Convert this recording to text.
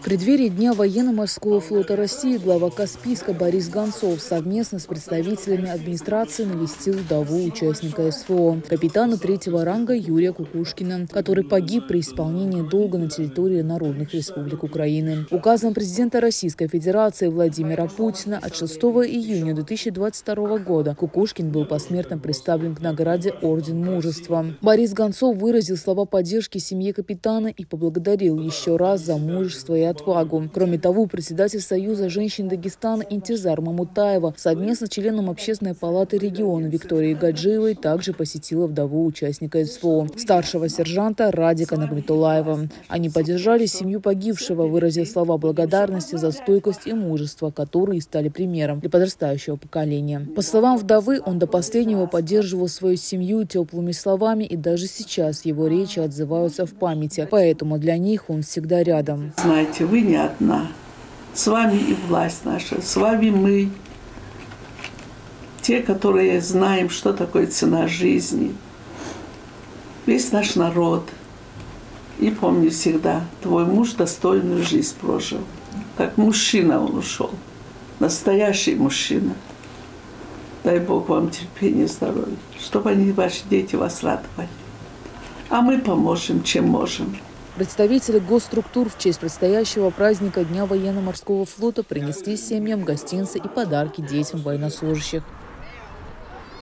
В преддверии Дня военно-морского флота России глава Каспийска Борис Гонцов совместно с представителями администрации навестил вдову участника СВО, капитана 3-го ранга Юрия Кукушкина, который погиб при исполнении долга на территории Народных Республик Украины. Указом президента Российской Федерации Владимира Путина от 6 июня 2022 года Кукушкин был посмертно представлен к награде Орден Мужества. Борис Гонцов выразил слова поддержки семье капитана и поблагодарил еще раз за мужество и отвагу. Кроме того, председатель Союза женщин Дагестана Интизар Мамутаева совместно с членом Общественной палаты региона Викторией Гаджиевой также посетила вдову участника СВО, старшего сержанта Радика Нагметулаева. Они поддержали семью погибшего, выразив слова благодарности за стойкость и мужество, которые стали примером для подрастающего поколения. По словам вдовы, он до последнего поддерживал свою семью теплыми словами, и даже сейчас его речи отзываются в памяти, поэтому для них он всегда рядом. Знаете, вы не одна. С вами и власть наша, с вами мы. Те, которые знаем, что такое цена жизни. Весь наш народ. И помни всегда, твой муж достойную жизнь прожил. Как мужчина он ушел. Настоящий мужчина. Дай Бог вам терпения, здоровья. Чтобы они, ваши дети, вас радовали. А мы поможем, чем можем. Представители госструктур в честь предстоящего праздника Дня военно-морского флота принесли семьям гостинцы и подарки детям военнослужащих.